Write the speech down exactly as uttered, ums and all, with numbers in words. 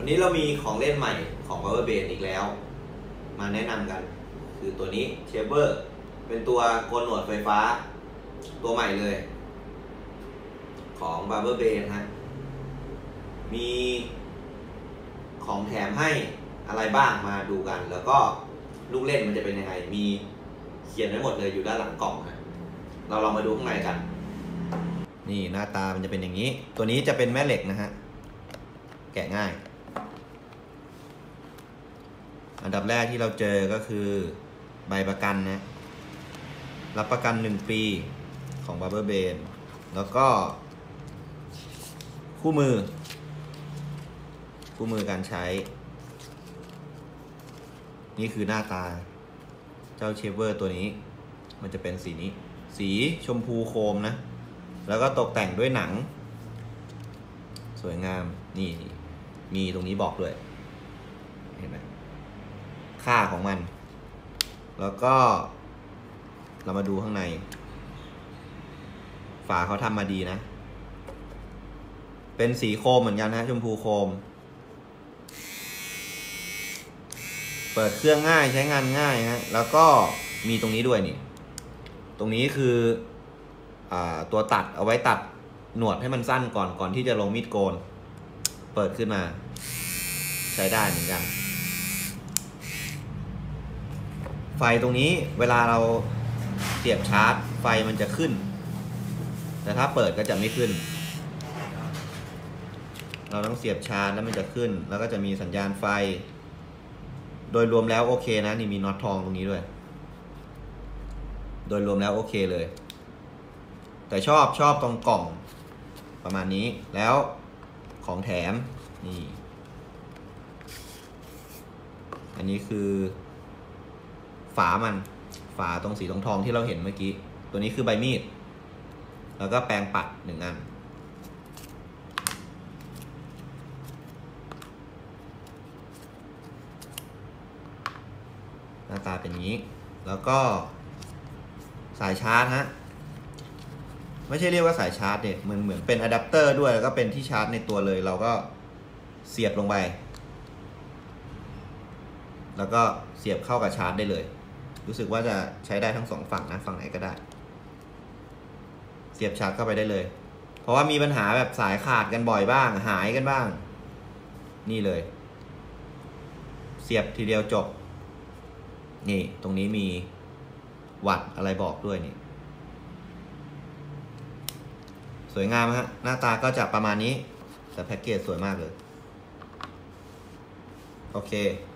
วันนี้เรามีของเล่นใหม่ของ Power Base อีกแล้วมาแนะนำกันคือตัวนี้เชเวอร์เป็นตัวโกนหนวดไฟฟ้าตัวใหม่เลยของ Power Base ฮะมีของแถมให้อะไรบ้างมาดูกันแล้วก็ลูกเล่นมันจะเป็นยังไงมีเขียนไว้หมดเลยอยู่ด้านหลังกล่องนะเราลองมาดูข้างในกันนี่หน้าตามันจะเป็นอย่างนี้ตัวนี้จะเป็นแม่เหล็กนะฮะแกะง่ายอันดับแรกที่เราเจอก็คือใบประกันนะรับประกันหนึ่งปีของ Power Base แล้วก็คู่มือคู่มือการใช้นี่คือหน้าตาเจ้าเชเวอร์ตัวนี้มันจะเป็นสีนี้สีชมพูโคมนะแล้วก็ตกแต่งด้วยหนังสวยงามนี่มีตรงนี้บอกด้วยเห็นไหมค่าของมันแล้วก็เรามาดูข้างในฝาเขาทำมาดีนะเป็นสีโคมเหมือนกันนะชมพูโคมเปิดเครื่องง่ายใช้งานง่ายฮะแล้วก็มีตรงนี้ด้วยนี่ตรงนี้คืออ่าตัวตัดเอาไว้ตัดหนวดให้มันสั้นก่อนก่อนที่จะลงมีดโกนเปิดขึ้นมาใช้ได้เหมือนกันไฟตรงนี้เวลาเราเสียบชาร์จไฟมันจะขึ้นแต่ถ้าเปิดก็จะไม่ขึ้นเราต้องเสียบชาร์จแล้วมันจะขึ้นแล้วก็จะมีสัญญาณไฟโดยรวมแล้วโอเคนะนี่มีน็อตทองตรงนี้ด้วยโดยรวมแล้วโอเคเลยแต่ชอบชอบตรงกล่องประมาณนี้แล้วของแถมนี่อันนี้คือฝามันฝาตรงสีทองทองที่เราเห็นเมื่อกี้ตัวนี้คือใบมีดแล้วก็แปรงปัดหนึ่งอันหน้าตาเป็นอย่างนี้แล้วก็สายชาร์จฮะไม่ใช่เรียกว่าสายชาร์จเนี่ยเหมือนเหมือนเป็นอะแดปเตอร์ด้วยแล้วก็เป็นที่ชาร์จในตัวเลยเราก็เสียบลงไปแล้วก็เสียบเข้ากับชาร์จได้เลยรู้สึกว่าจะใช้ได้ทั้งสองฝั่งนะฝั่งไหนก็ได้เสียบชาร์จเข้าไปได้เลยเพราะว่ามีปัญหาแบบสายขาดกันบ่อยบ้างหายกันบ้างนี่เลยเสียบทีเดียวจบนี่ตรงนี้มีวัดอะไรบอกด้วยนี่สวยงามฮะหน้าตาก็จะประมาณนี้แต่แพ็กเกจสวยมากเลยโอเค